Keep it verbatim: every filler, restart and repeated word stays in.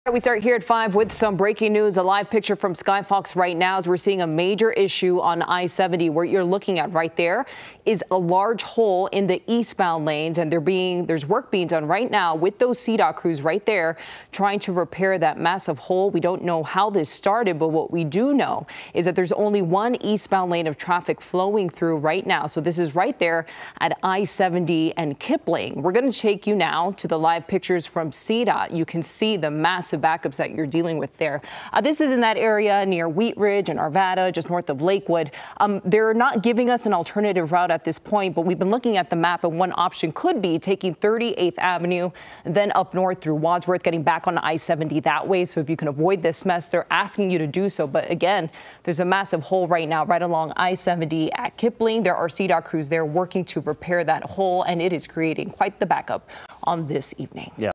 We start here at five with some breaking news. A live picture from Skyfox right now as we're seeing a major issue on I seventy. What you're looking at right there is a large hole in the eastbound lanes, and they're being there's work being done right now with those C DOT crews right there trying to repair that massive hole. We don't know how this started, but what we do know is that there's only one eastbound lane of traffic flowing through right now. So this is right there at I seventy and Kipling. We're going to take you now to the live pictures from C DOT. You can see the massive backups that you're dealing with there. Uh, this is in that area near Wheat Ridge and Arvada, just north of Lakewood. Um, they're not giving us an alternative route at this point, but we've been looking at the map, and one option could be taking thirty-eighth Avenue, then up north through Wadsworth, getting back on I seventy that way. So if you can avoid this mess, they're asking you to do so. But again, there's a massive hole right now right along I seventy at Kipling. There are C DOT crews there working to repair that hole, and it is creating quite the backup on this evening. Yeah.